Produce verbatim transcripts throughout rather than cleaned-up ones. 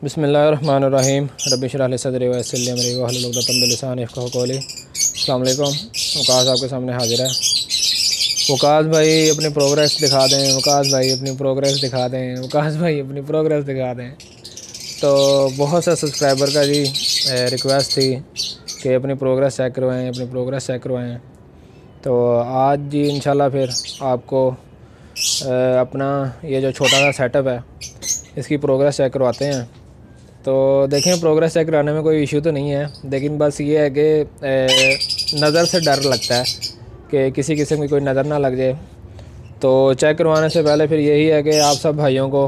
बिस्मिल्लाहिर्रहमानिर्रहीम रब्बि इश्रह ली सदरी व यस्सिर ली अमरी वहलुल उक़दतम मिन लिसानी यफ़क़हू क़ौली। अस्सलाम वालेकुम। वकास आपके सामने हाजिर है। वकास भाई अपनी प्रोग्रेस दिखा दें, वकास भाई अपनी प्रोग्रेस दिखा दें, वकास भाई अपनी प्रोग्रेस दिखा दें। तो बहुत सा सब्सक्राइबर का जी रिक्वेस्ट थी कि अपनी प्रोग्रेस चेक करवाएँ, अपनी प्रोग्रेस चेक करवाएँ। तो आज जी इंशाल्लाह फिर आपको अपना ये जो छोटा सा सेटअप है इसकी प्रोग्रेस चेक करवाते हैं। तो देखें, प्रोग्रेस चेक कराने में कोई इशू तो नहीं है, लेकिन बस ये है कि नज़र से डर लगता है कि किसी किस्म की कोई नज़र ना लग जाए। तो चेक करवाने से पहले फिर यही है कि आप सब भाइयों को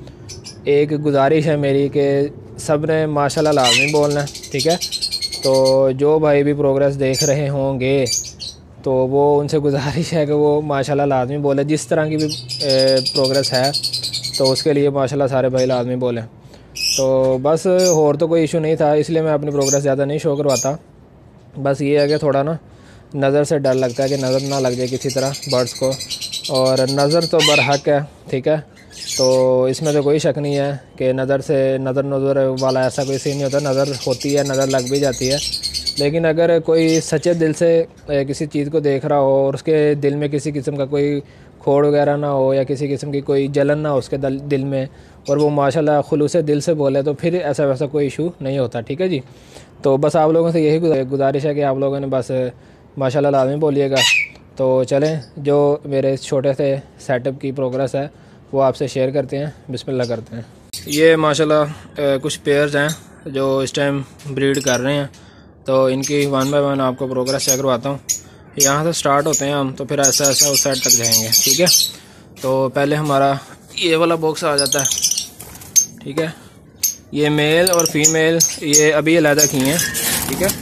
एक गुजारिश है मेरी कि सब ने माशाल्लाह लाज़मी बोलना है, ठीक है। तो जो भाई भी प्रोग्रेस देख रहे होंगे तो वो उनसे गुजारिश है कि वो माशाल्लाह लाज़मी बोले। जिस तरह की भी प्रोग्रेस है तो उसके लिए माशाल्लाह सारे भाई लाज़मी बोलें। तो बस और तो कोई इशू नहीं था, इसलिए मैं अपनी प्रोग्रेस ज़्यादा नहीं शो करवाता। बस ये है कि थोड़ा ना नज़र से डर लगता है कि नज़र ना लग जाए किसी तरह बर्ड्स को, और नज़र तो बरहक है, ठीक है। तो इसमें तो कोई शक नहीं है कि नज़र से नज़र नज़र वाला ऐसा कोई सीन नहीं होता। नज़र होती है, नज़र लग भी जाती है, लेकिन अगर कोई सच्चे दिल से किसी चीज़ को देख रहा हो और उसके दिल में किसी किस्म का कोई खोड़ वगैरह ना हो या किसी किस्म की कोई जलन ना हो उसके दिल में, और वो माशाल्लाह खुलूस दिल से बोले, तो फिर ऐसा वैसा कोई इशू नहीं होता, ठीक है जी। तो बस आप लोगों से यही गुजारिश है कि आप लोगों ने बस माशाल्लाह लाज़मी बोलिएगा। तो चलें, जो मेरे इस छोटे से सेटअप की प्रोग्रेस है वो आपसे शेयर करते हैं, बिस्मिल्लाह करते हैं। ये माशाल्लाह कुछ पेयर्स हैं जो इस टाइम ब्रीड कर रहे हैं, तो इनकी वन बाय वन आपको प्रोग्रेस चेक करवाता हूँ। यहाँ से स्टार्ट होते हैं हम, तो फिर ऐसा ऐसा उस साइड तक जाएंगे, ठीक है। तो पहले हमारा ये वाला बॉक्स आ जाता है, ठीक है। ये मेल और फीमेल ये अभी अलहदा की हैं, ठीक है।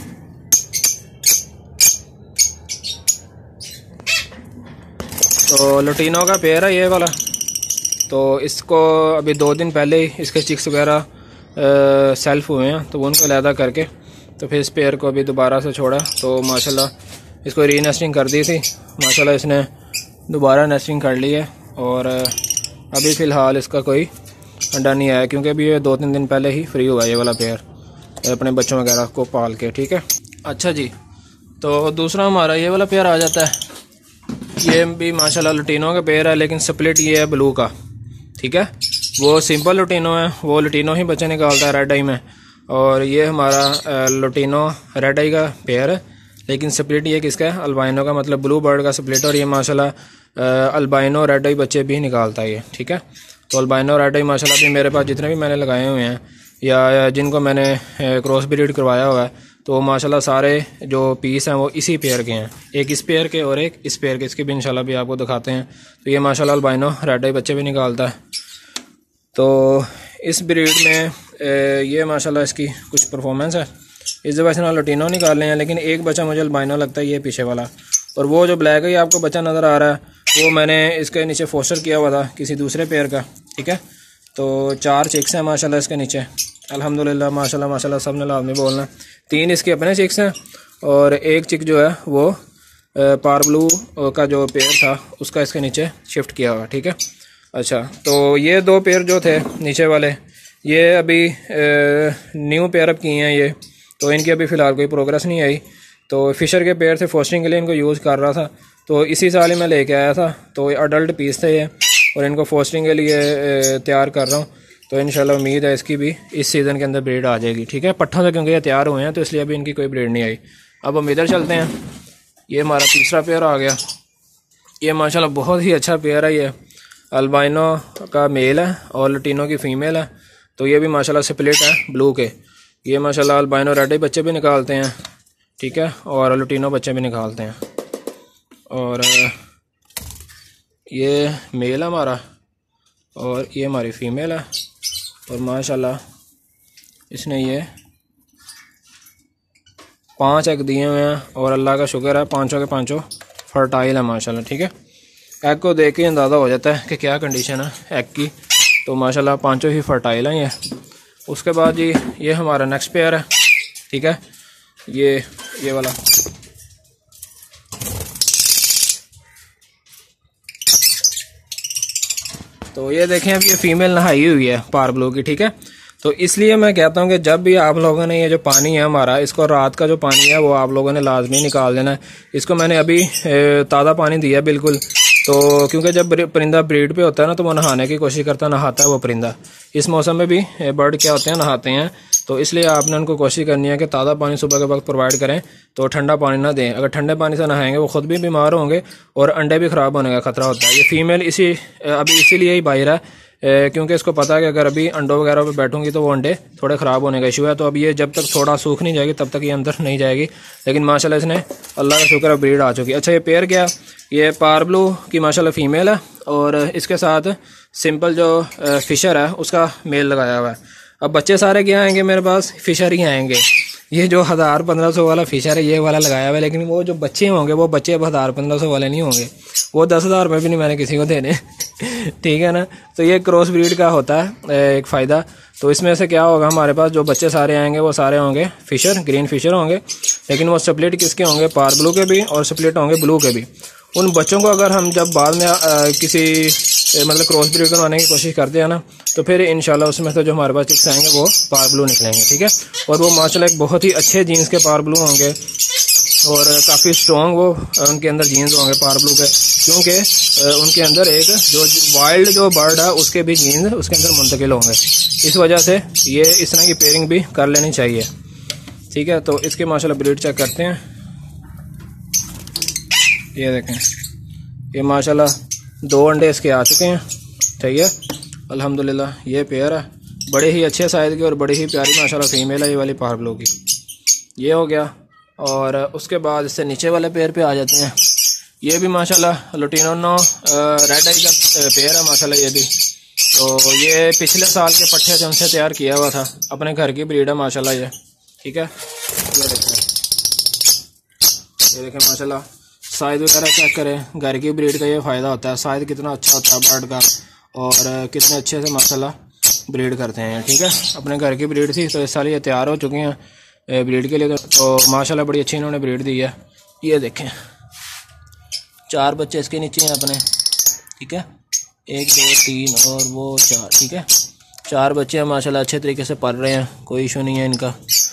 तो लुटीनो का पेयर है ये वाला। तो इसको अभी दो दिन पहले ही इसके चिक्स वगैरह सेल्फ हुए हैं, तो वो उनको अलहदा करके तो फिर इस पेयर को अभी दोबारा से छोड़ा। तो माशाल्लाह इसको री नेस्टिंग कर दी थी, माशाल्लाह इसने दोबारा नेस्टिंग कर ली है। और अभी फ़िलहाल इसका कोई अंडा नहीं आया, क्योंकि अभी ये दो तीन दिन पहले ही फ्री हुआ ये वाला पेयर अपने बच्चों वगैरह को पाल के, ठीक है। अच्छा जी, तो दूसरा हमारा ये वाला पेयर आ जाता है। ये भी माशाल्लाह लुटीनो का पेयर है, लेकिन स्प्लिट ये है ब्लू का, ठीक है। वो सिंपल लुटीनो है, वो लुटीनो ही बच्चे निकालता है रेड आई में, और ये हमारा लुटीनो रेड आई का पेयर है, लेकिन स्प्लिट ये किसका है, अल्बाइनो का, मतलब ब्लू बर्ड का स्प्लिट। और ये माशाल्लाह अल्बाइनो रेड आई बच्चे भी निकालता है ये, ठीक है। तो अल्बाइनो रेड आई माशाल्लाह भी मेरे पास जितने भी मैंने लगाए हुए हैं या जिनको मैंने क्रॉस ब्रीड करवाया हुआ है, तो माशाल्लाह सारे जो पीस हैं वो इसी पेयर के हैं, एक इस पेयर के और एक इस पेयर के। इसके भी इंशाल्लाह भी आपको दिखाते हैं। तो ये माशाल्लाह अल्बाइनो रेड आई बच्चे भी निकालता है। तो इस ब्रीड में ये माशाल्लाह इसकी कुछ परफॉर्मेंस है। इस वजह से ना लुटीनो निकाले हैं, लेकिन एक बच्चा मुझे अल्बाइनो लगता है, ये पीछे वाला। और वो जो ब्लैक है ये आपको बच्चा नज़र आ रहा है, वो मैंने इसके नीचे फोस्टर किया हुआ था किसी दूसरे पेयर का, ठीक है। तो चार चिक्स हैं माशाल्लाह इसके नीचे, अल्हम्दुलिल्लाह माशाल्लाह माशाल्लाह सब ने लाज़मी बोलना। तीन इसके अपने चिक्स हैं और एक चिक जो है वो पार ब्लू का जो पेयर था उसका इसके नीचे शिफ्ट किया हुआ, ठीक है। अच्छा, तो ये दो पेयर जो थे नीचे वाले ये अभी न्यू पेयर अप किए हैं ये, तो इनकी अभी फ़िलहाल कोई प्रोग्रेस नहीं आई। तो फिशर के पेयर से फोस्टरिंग के लिए इनको यूज़ कर रहा था, तो इसी साल ही मैं लेके आया था। तो अडल्ट पीस थे ये, और इनको फोस्टरिंग के लिए तैयार कर रहा हूँ। तो इंशाल्लाह उम्मीद है इसकी भी इस सीज़न के अंदर ब्रीड आ जाएगी, ठीक है। पट्ठों से क्योंकि ये तैयार हुए हैं तो इसलिए अभी इनकी कोई ब्रीड नहीं आई। अब हम इधर चलते हैं। ये हमारा तीसरा पेयर आ गया। ये माशाल्लाह बहुत ही अच्छा पेयर है। ये अल्बाइनो का मेल है और लुटीनो की फ़ीमेल है। तो ये भी माशाल्लाह स्प्लिट है ब्लू के। ये माशाल्लाह अल्बाइनो रेड आई बच्चे भी निकालते हैं, ठीक है, और लुटीनो बच्चे भी निकालते हैं। और ये मेल है हमारा और ये हमारी फ़ीमेल है, और माशाल्लाह इसने ये पांच एग दिए हुए हैं, और अल्लाह का शुक्र है पांचों के पांचों फर्टाइल है माशाल्लाह, ठीक है। एग को देख के अंदाज़ा हो जाता है कि क्या कंडीशन है एग की। तो माशाल्लाह पांचों ही फर्टाइल हैं ये। उसके बाद जी ये हमारा नेक्स्ट पेयर है, ठीक है। ये ये वाला तो ये देखें अब ये फीमेल नहाई हुई है पार ब्लू की, ठीक है। तो इसलिए मैं कहता हूँ कि जब भी आप लोगों ने ये जो पानी है हमारा, इसको रात का जो पानी है वो आप लोगों ने लाजमी निकाल देना है। इसको मैंने अभी ताज़ा पानी दिया बिल्कुल, तो क्योंकि जब परिंदा ब्रीड पे होता है ना तो वो नहाने की कोशिश करता है, नहाता है वो परिंदा। इस मौसम में भी बर्ड क्या होते हैं, नहाते हैं। तो इसलिए आपने उनको कोशिश करनी है कि ताज़ा पानी सुबह के वक्त प्रोवाइड करें, तो ठंडा पानी ना दें। अगर ठंडे पानी से नहाएंगे वो ख़ुद भी बीमार होंगे और अंडे भी ख़राब होने का ख़तरा होता है। ये फीमेल इसी अभी इसीलिए ही बाहर है क्योंकि इसको पता है कि अगर अभी अंडों वगैरह पे बैठूंगी तो वो अंडे थोड़े ख़राब होने का इशू है। तो अब ये जब तक थोड़ा सूख नहीं जाएगी तब तक ये अंदर नहीं जाएगी। लेकिन माशाल्लाह इसने अल्लाह का शुक्र है ब्रीड आ चुकी है। अच्छा, ये पेयर क्या, ये पार ब्लू की माशाल्लाह फ़ीमेल है और इसके साथ सिंपल जो फ़िशर है उसका मेल लगाया हुआ है। अब बच्चे सारे क्या आएंगे मेरे पास, फ़िशर ही आएंगे। ये जो हज़ार पंद्रह सौ वाला फ़िशर है ये वाला लगाया हुआ है, लेकिन वो जो बच्चे होंगे वो बच्चे अब हज़ार पंद्रह सौ वाले नहीं होंगे, वो दस हज़ार में भी नहीं मैंने किसी को देने ठीक है ना। तो ये क्रॉस ब्रीड का होता है एक फ़ायदा। तो इसमें से क्या होगा, हमारे पास जो बच्चे सारे आएंगे वो सारे होंगे फ़िशर, ग्रीन फ़िशर होंगे, लेकिन वो स्प्लिट किसके होंगे, पार ब्लू के भी और स्प्लिट होंगे ब्लू के भी। उन बच्चों को अगर हम जब बाद में आ, किसी मतलब क्रॉस ब्रीड करवाने की कोशिश करते हैं ना, तो फिर इंशाल्लाह उसमें से जो हमारे पास चिक्स आएंगे वो पार ब्लू निकलेंगे, ठीक है। और वो माशाल्लाह एक बहुत ही अच्छे जीन्स के पार ब्लू होंगे और काफ़ी स्ट्रॉन्ग वो उनके अंदर जीन्स होंगे पार ब्लू के, क्योंकि उनके अंदर एक जो वाइल्ड जो बर्ड है उसके भी जीन्स उसके अंदर मुंतकिल होंगे। इस वजह से ये इस तरह की पेयरिंग भी कर लेनी चाहिए, ठीक है। तो इसके माशाल्लाह ब्रीड चेक करते हैं। ये देखें, ये माशाल्लाह दो अंडे इसके आ चुके हैं, ठीक है अल्हम्दुलिल्लाह। ये पेयर है बड़े ही अच्छे साइज़ की और बड़ी ही प्यारी माशाल्लाह फीमेल है ये वाली पार ब्लू की। ये हो गया और उसके बाद इससे नीचे वाले पेयर पे आ जाते हैं। ये भी माशाल्लाह लुटिनो रेड आई का पेयर है माशाल्लाह ये भी। तो ये पिछले साल के पट्ठे से उनसे तैयार किया हुआ था, अपने घर की ब्रीड है माशाल्लाह ये, ठीक है। ये देखें, ये देखें माशाल्लाह साइज़ वगैरह चेक करें। घर की ब्रीड का ये फ़ायदा होता है, साइज़ कितना अच्छा होता है बर्ड का और कितने अच्छे से माशाल्लाह ब्रीड करते हैं, ठीक है। अपने घर की ब्रीड थी तो इस साल ये तैयार हो चुकी हैं ब्रीड के लिए, तो माशाल्लाह बड़ी अच्छी इन्होंने ब्रीड दी है। ये देखें चार बच्चे इसके नीचे हैं अपने, ठीक है, एक दो तीन और वो चार, ठीक है। चार बच्चे हैं माशाल्लाह, अच्छे तरीके से पल रहे हैं, कोई इशू नहीं है इनका।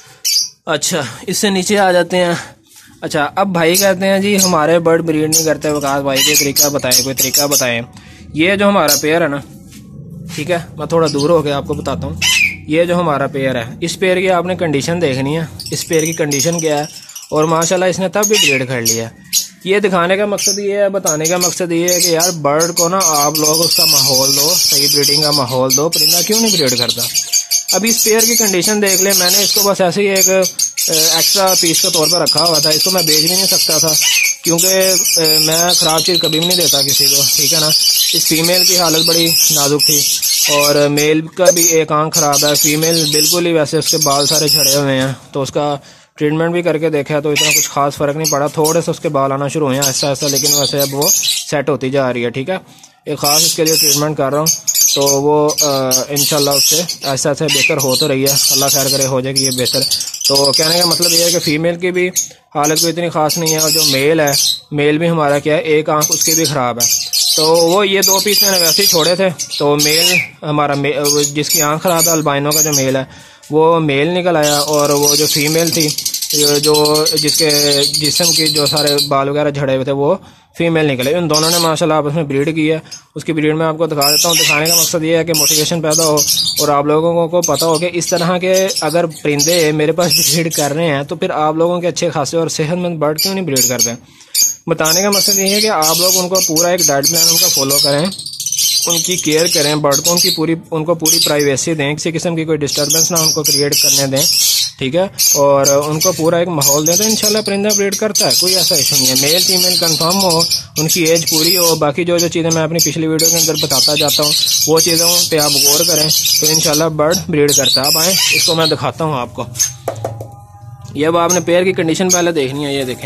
अच्छा, इससे नीचे आ जाते हैं। अच्छा, अब भाई कहते हैं जी हमारे बर्ड ब्रीड नहीं करते, वकास भाई कोई तरीका बताएं, कोई तरीका बताएं। ये जो हमारा पेयर है ना, ठीक है, मैं थोड़ा दूर होकर आपको बताता हूँ। ये जो हमारा पेयर है, इस पेयर की आपने कंडीशन देखनी है, इस पेयर की कंडीशन क्या है और माशाल्लाह इसने तब भी ब्रीड कर लिया। ये दिखाने का मकसद ये है, बताने का मकसद ये है कि यार बर्ड को ना आप लोग उसका माहौल दो, सही ब्रीडिंग का माहौल दो, परिंदा क्यों नहीं ब्रीड करता। अभी इस पेयर की कंडीशन देख ले, मैंने इसको बस ऐसे ही एक एक्स्ट्रा पीस के तौर पर रखा हुआ था, इसको मैं बेच भी नहीं सकता था क्योंकि मैं ख़राब चीज़ कभी भी नहीं देता किसी को, ठीक है ना। इस फीमेल की हालत बड़ी नाजुक थी और मेल का भी एक आंख ख़राब है, फीमेल बिल्कुल ही वैसे उसके बाल सारे झड़े हुए हैं, तो उसका ट्रीटमेंट भी करके देखा तो इतना कुछ खास फ़र्क नहीं पड़ा। थोड़े से उसके बाल आना शुरू हुए हैं ऐसा ऐसा, लेकिन वैसे अब वो सेट होती जा रही है, ठीक है। एक ख़ास इसके लिए ट्रीटमेंट कर रहा हूँ, तो वो इंशाल्लाह उससे ऐसा ऐसा बेहतर हो तो रही है, अल्लाह खैर करे हो जाएगी ये बेहतर। तो कहने का मतलब ये है कि फ़ीमेल की भी हालत कोई इतनी ख़ास नहीं है और जो मेल है, मेल भी हमारा क्या है, एक आंख उसकी भी ख़राब है। तो वो ये दो पीस मैंने वैसे ही छोड़े थे, तो मेल हमारा मे, जिसकी आंख ख़राब है अल्बाइनो का जो मेल है वो मेल निकल आया और वो जो फीमेल थी जो जिसके जिस्म की जो सारे बाल वगैरह झड़े हुए थे वो फीमेल निकले। उन दोनों ने माशाल्लाह आपस में ब्रीड की है। उसकी ब्रीड में आपको दिखा देता हूँ। दिखाने का मकसद ये है कि मोटिवेशन पैदा हो और आप लोगों को पता हो कि इस तरह के अगर परिंदे मेरे पास ब्रीड कर रहे हैं तो फिर आप लोगों के अच्छे खासे और सेहतमंद बर्ड क्यों नहीं ब्रीड करते हैं। बताने का मकसद ये है कि आप लोग उनको पूरा एक डाइट प्लान उनका फॉलो करें, उनकी केयर करें, बर्ड को उनकी पूरी उनको पूरी प्राइवेसी दें, किसी किस्म की कोई डिस्टर्बेंस ना उनको क्रिएट करने दें, ठीक है, और उनको पूरा एक माहौल दें तो इंशाल्लाह परिंदा ब्रीड करता है, कोई ऐसा इशू नहीं है। मेल फीमेल कंफर्म हो, उनकी एज पूरी हो, बाकी जो जो चीज़ें मैं अपनी पिछली वीडियो के अंदर बताता जाता हूँ वो चीज़ों पे आप गौर करें तो इंशाल्लाह बर्ड ब्रीड करता है। अब आएँ इसको मैं दिखाता हूँ आपको। ये अब आपने पेयर की कंडीशन पहले देखनी है। ये देखें,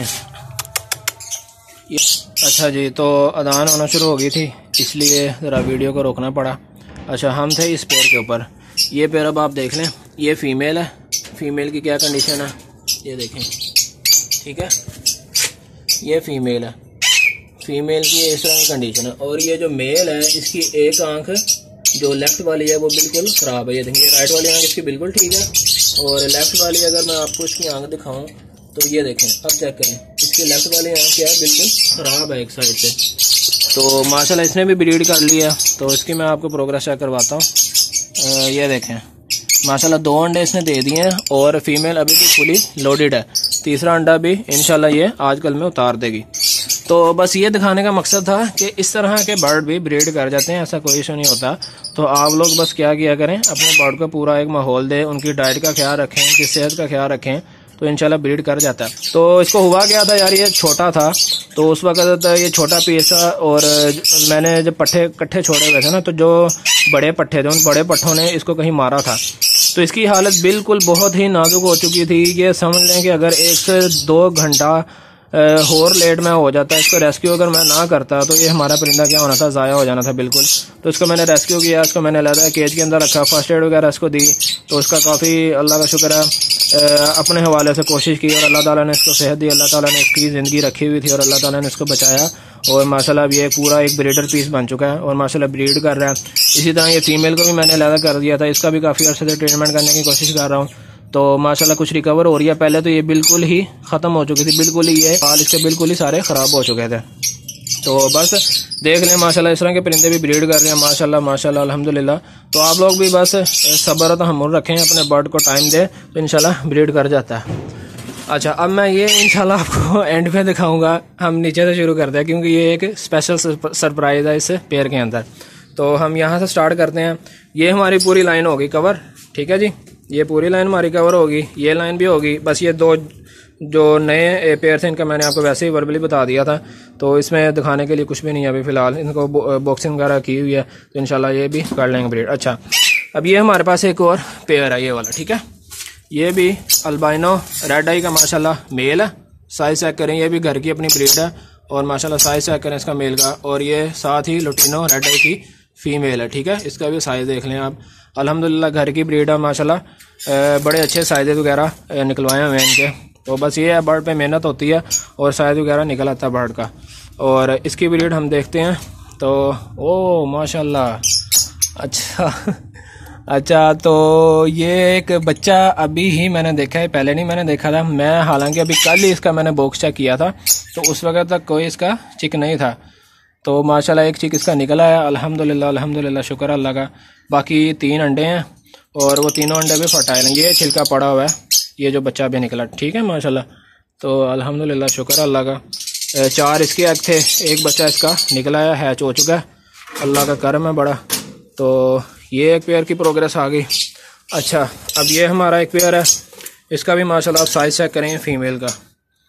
अच्छा जी, तो अदान होना शुरू हो गई थी इसलिए ज़रा वीडियो को रोकना पड़ा। अच्छा, हम थे इस पेयर के ऊपर। ये पेयर अब आप देख लें, ये फ़ीमेल है, फ़ीमेल की क्या कंडीशन है ये देखें, ठीक है, ये फ़ीमेल है, फ़ीमेल की इस तरह की कंडीशन है। और ये जो मेल है इसकी एक आंख जो लेफ्ट वाली है वो बिल्कुल ख़राब है। ये देखिए राइट वाली आंख इसकी बिल्कुल ठीक है, और लेफ्ट वाली अगर मैं आपको इसकी आंख दिखाऊं तो ये देखें, अब चेक करें, इसकी लेफ्ट वाली आंख क्या है, बिल्कुल ख़राब है एक साइड से। तो माशाल्लाह इसने भी ब्रीड कर लिया, तो इसकी मैं आपको प्रोग्रेस चेक करवाता हूँ। ये देखें माशाल्लाह दो अंडे इसने दे दिए हैं, और फीमेल अभी भी फुली लोडेड है। तीसरा अंडा भी इंशाल्लाह ये आजकल में उतार देगी। तो बस ये दिखाने का मकसद था कि इस तरह के बर्ड भी ब्रीड कर जाते हैं, ऐसा कोई इशू नहीं होता। तो आप लोग बस क्या किया करें, अपने बर्ड को पूरा एक माहौल दें, उनकी डाइट का ख्याल रखें, उनकी सेहत का ख्याल रखें, तो इंशाल्लाह ब्रीड कर जाता है। तो इसको हुआ क्या था यार, ये छोटा था तो उस वक्त ये छोटा पीस था, और मैंने जब पट्ठे इकट्ठे छोड़े हुए थे ना, तो जो बड़े पट्ठे थे उन बड़े पट्ठों ने इसको कहीं मारा था। तो इसकी हालत बिल्कुल बहुत ही नाजुक हो चुकी थी। ये समझ लें कि अगर एक से दो घंटा और लेट में हो जाता, इसको रेस्क्यू अगर मैं ना करता तो ये हमारा परिंदा क्या होना था, ज़ाया हो जाना था बिल्कुल। तो इसको मैंने रेस्क्यू किया, इसको मैंने अलग केज के अंदर रखा, फर्स्ट एड वगैरह इसको दी, तो उसका काफ़ी अल्लाह का शुक्र है अपने हवाले से कोशिश की, और अल्लाह ताला ने इसको सेहत दी, अल्लाह ताला ने इसकी ज़िंदगी रखी हुई थी, और अल्लाह ताला ने इसको बचाया, और माशाल्लाह अब ये पूरा एक ब्रीडर पीस बन चुका है, और माशाल्लाह ब्रीड कर रहा है। इसी तरह ये फीमेल को भी मैंने अलग कर दिया था, इसका भी काफ़ी अर्से से ट्रीटमेंट करने की कोशिश कर रहा हूँ। तो माशाल्लाह कुछ रिकवर हो रही है। पहले तो ये बिल्कुल ही ख़त्म हो चुकी थी, बिल्कुल ही ये हाल इसके बिल्कुल ही सारे ख़राब हो चुके थे। तो बस देख लें माशाल्लाह इस तरह के परिंदे भी ब्रीड कर रहे हैं माशाल्लाह माशाल्लाह अल्हम्दुलिल्लाह। तो आप लोग भी बस सब्र और तहम्मुल रखें, अपने बर्ड को टाइम दें, तो इंशाल्लाह ब्रीड कर जाता है। अच्छा, अब मैं ये इंशाल्लाह आपको एंड पे दिखाऊंगा। हम नीचे से शुरू करते हैं क्योंकि ये एक स्पेशल सरप्राइज़ है इस पेयर के अंदर। तो हम यहाँ से स्टार्ट करते हैं। ये हमारी पूरी लाइन होगी कवर, ठीक है जी, ये पूरी लाइन हमारी कवर होगी, ये लाइन भी होगी। बस ये दो जो नए पेयर थे इनका मैंने आपको वैसे ही वर्बली बता दिया था, तो इसमें दिखाने के लिए कुछ भी नहीं है अभी फ़िलहाल। इनको बॉक्सिंग वगैरह की हुई है, तो इंशाल्लाह ये भी कर लेंगे ब्रीड। अच्छा, अब ये हमारे पास एक और पेयर है, ये वाला, ठीक है। ये भी अल्बाइनो रेड आई का माशाल्लाह मेल है। साइज़ चेक करें, ये भी घर की अपनी ब्रीड है, और माशाल्लाह साइज़ चेक करें इसका मेल का, और ये साथ ही लुटिनो रेड आई की फ़ीमेल है, ठीक है। इसका भी साइज़ देख लें आप, अल्हम्दुलिल्लाह घर की ब्रीड है माशाल्लाह, बड़े अच्छे साइज़ वगैरह निकलवाए हुए हैं इनके। तो बस ये है, बर्ड पे मेहनत होती है और साइज़ वगैरह निकल आता है बर्ड का। और इसकी ब्रीड हम देखते हैं, तो ओ माशाल्लाह, अच्छा अच्छा, तो ये एक बच्चा अभी ही मैंने देखा है, पहले नहीं मैंने देखा था मैं, हालांकि अभी कल ही इसका मैंने बॉक्स चेक किया था, तो उस वक्त तक कोई इसका चिक नहीं था। तो माशाल्लाह एक चिक इसका निकला है, अल्हम्दुलिल्लाह अल्हम्दुलिल्लाह, शुक्र अल्लाह का। बाकी तीन अंडे हैं, और वो तीनों अंडे भी फर्टाइल हैं। ये छिलका पड़ा हुआ है, ये जो बच्चा भी निकला, ठीक है माशाल्लाह। तो अल्हम्दुलिल्लाह शुक्र अल्लाह का। चार इसके एग थे, एक बच्चा इसका निकला है, हैच हो चुका है, अल्लाह का करम है बड़ा। तो ये एक पेयर की प्रोग्रेस आ गई। अच्छा, अब ये हमारा एक पेयर है, इसका भी माशाल्लाह आप साइज चेक करें फीमेल का।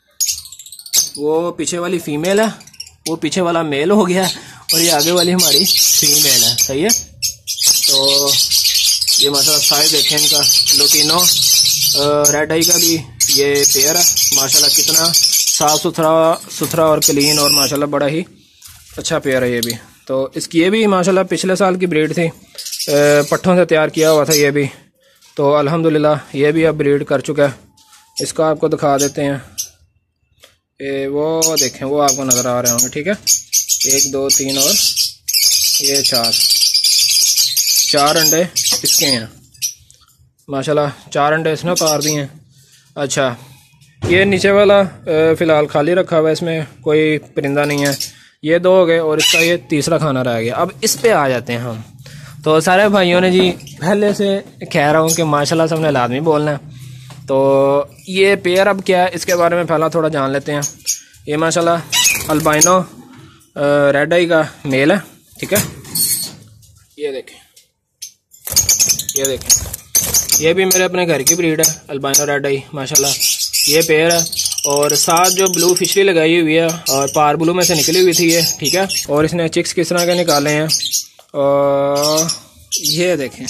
वो पीछे वाली फीमेल है, वो पीछे वाला मेल हो गया, और ये आगे वाली हमारी फीमेल है, सही है। तो ये माशाल्लाह साइज देखें इनका, लुटिनो रेड आई का भी ये पेयर है माशाल्लाह, कितना साफ़ सुथरा सुथरा और क्लीन, और माशाल्लाह बड़ा ही अच्छा पेयर है ये भी। तो इसकी ये भी माशाल्लाह पिछले साल की ब्रीड थी, पट्ठों से तैयार किया हुआ था ये भी। तो अल्हम्दुलिल्लाह ये भी अब ब्रीड कर चुका है। इसका आपको दिखा देते हैं, ए, वो देखें, वो आपको नज़र आ रहे होंगे, ठीक है। एक दो तीन और ये चार चार अंडे इसके हैं माशाल्लाह, चार अंडे इसने उतार दिए हैं। अच्छा, ये नीचे वाला फ़िलहाल खाली रखा हुआ है, इसमें कोई परिंदा नहीं है। ये दो हो गए, और इसका ये तीसरा खाना रह गया। अब इस पे आ जाते हैं हम। तो सारे भाइयों ने जी पहले से कह रहा हूँ कि माशाल्लाह सबने लाजमी बोलना है। तो ये पेयर अब क्या है, इसके बारे में पहला थोड़ा जान लेते हैं। ये माशाल्लाह अल्बाइनो रेड आई का मेल है, ठीक है। ये देखें, ये देखें, ये भी मेरे अपने घर की ब्रीड है, अल्बाइनो रेड आई माशाल्लाह, ये पेयर है। और साथ जो ब्लू फिशरी लगाई हुई है, और पार ब्लू में से निकली हुई थी ये, ठीक है। और इसने चिक्स किस तरह के निकाले हैं, और ये देखें,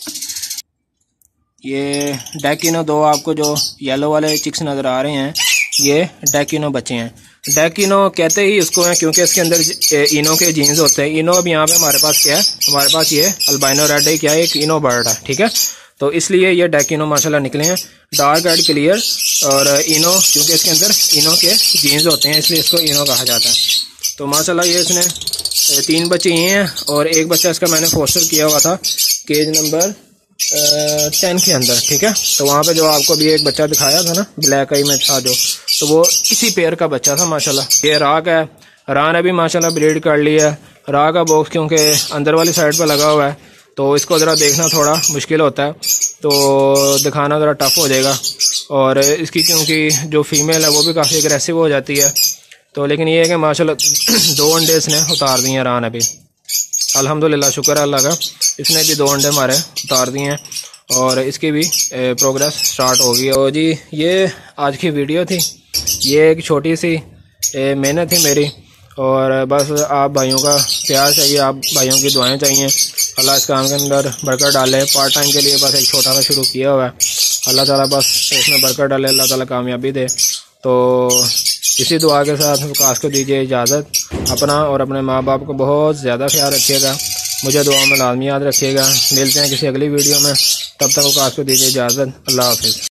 ये डैकिनो दो आपको जो येलो वाले चिक्स नज़र आ रहे हैं, ये डैकिनो बच्चे हैं। डैकिनो कहते ही इसको हैं क्योंकि इसके अंदर इनो के जीन्स होते हैं। इनो अब यहाँ पे हमारे पास क्या है, हमारे पास ये अल्बाइनो रेड आई क्या है, एक इनो बर्ड है, ठीक है। तो इसलिए ये डैकिनो माशाल्लाह निकले हैं, डार्क एंड क्लियर, और इनो क्योंकि इसके अंदर इनो के जीन्स होते हैं, इसलिए इसको इनो कहा जाता है। तो माशाल्लाह ये इसने तीन बच्चे ये हैं और एक बच्चा इसका मैंने फोस्टर किया हुआ था केज नंबर टेन के अंदर, ठीक है। तो वहाँ पे जो आपको अभी एक बच्चा दिखाया था ना ब्लैक आई में था जो, तो वो इसी पेयर का बच्चा था माशाल्लाह। ये राह का है, राह ने भी माशाल्लाह ब्रीड कर लिया है। राह का बॉक्स क्योंकि अंदर वाली साइड पर लगा हुआ है तो इसको ज़रा देखना थोड़ा मुश्किल होता है, तो दिखाना ज़रा टफ हो जाएगा। और इसकी क्योंकि जो फीमेल है वो भी काफ़ी अग्रेसिव हो जाती है, तो लेकिन ये है कि माशाल्लाह दो अंडे इसने उतार दिए हैं राह ने भी, अल्हम्दुलिल्लाह, शुक्र है अल्लाह का। इसने भी दो अंडे हमारे उतार दिए हैं और इसकी भी प्रोग्रेस स्टार्ट हो गई है। और जी ये आज की वीडियो थी, ये एक छोटी सी मेहनत थी मेरी, और बस आप भाइयों का प्यार चाहिए, आप भाइयों की दुआएं चाहिए। अल्लाह इस काम के अंदर बरकत डाले। पार्ट टाइम के लिए बस एक छोटा सा शुरू किया हुआ है, अल्लाह ताला बस इसमें बरकत डाले, अल्लाह ताला कामयाबी दे। तो इसी दुआ के साथ वकास को दीजिए इजाज़त। अपना और अपने माँ बाप को बहुत ज़्यादा ख्याल रखिएगा, मुझे दुआ में लाजमी याद रखिएगा। मिलते हैं किसी अगली वीडियो में, तब तक वकास को दीजिए इजाज़त। अल्लाह हाफिज़।